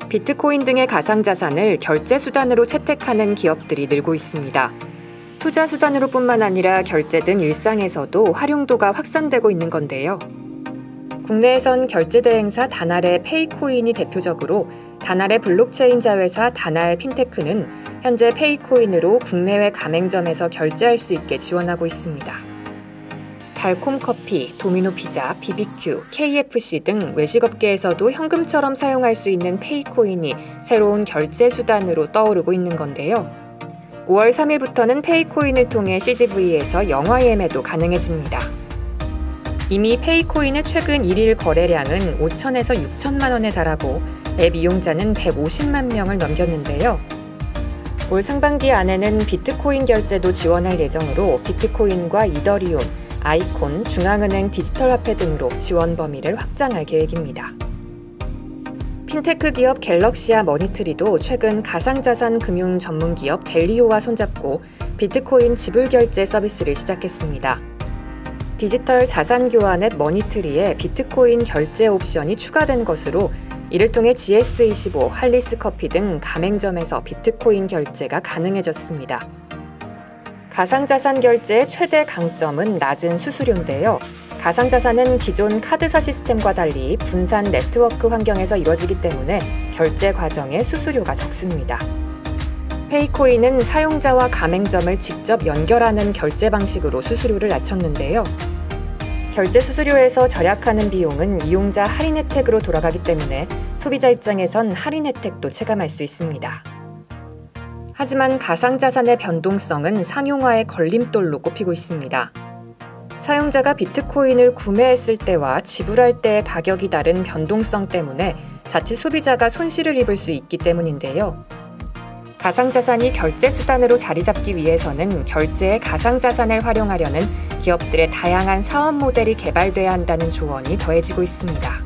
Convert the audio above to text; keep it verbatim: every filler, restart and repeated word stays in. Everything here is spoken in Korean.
비트코인 등의 가상자산을 결제 수단으로 채택하는 기업들이 늘고 있습니다. 투자 수단으로 뿐만 아니라 결제 등 일상에서도 활용도가 확산되고 있는 건데요. 국내에선 결제 대행사 다날의 페이코인이 대표적으로 다날의 블록체인 자회사 다날 핀테크는 현재 페이코인으로 국내외 가맹점에서 결제할 수 있게 지원하고 있습니다. 달콤커피, 도미노피자, 비비큐, 케이에프씨 등 외식업계에서도 현금처럼 사용할 수 있는 페이코인이 새로운 결제 수단으로 떠오르고 있는 건데요. 오월 삼일부터는 페이코인을 통해 씨지브이에서 영화 예매도 가능해집니다. 이미 페이코인의 최근 일일 거래량은 오천에서 육천만 원에 달하고 앱 이용자는 백오십만 명을 넘겼는데요. 올 상반기 안에는 비트코인 결제도 지원할 예정으로 비트코인과 이더리움, 아이콘, 중앙은행 디지털화폐 등으로 지원 범위를 확장할 계획입니다. 핀테크 기업 갤럭시와 머니트리도 최근 가상자산 금융 전문 기업 델리오와 손잡고 비트코인 지불 결제 서비스를 시작했습니다. 디지털 자산 교환 앱 머니트리에 비트코인 결제 옵션이 추가된 것으로 이를 통해 지에스 이십오, 할리스 커피 등 가맹점에서 비트코인 결제가 가능해졌습니다. 가상자산 결제의 최대 강점은 낮은 수수료인데요. 가상자산은 기존 카드사 시스템과 달리 분산 네트워크 환경에서 이루어지기 때문에 결제 과정에 수수료가 적습니다. 페이코인은 사용자와 가맹점을 직접 연결하는 결제 방식으로 수수료를 낮췄는데요. 결제 수수료에서 절약하는 비용은 이용자 할인 혜택으로 돌아가기 때문에 소비자 입장에선 할인 혜택도 체감할 수 있습니다. 하지만 가상자산의 변동성은 상용화의 걸림돌로 꼽히고 있습니다. 사용자가 비트코인을 구매했을 때와 지불할 때의 가격이 다른 변동성 때문에 자칫 소비자가 손실을 입을 수 있기 때문인데요. 가상자산이 결제 수단으로 자리 잡기 위해서는 결제에 가상자산을 활용하려는 기업들의 다양한 사업 모델이 개발돼야 한다는 조언이 더해지고 있습니다.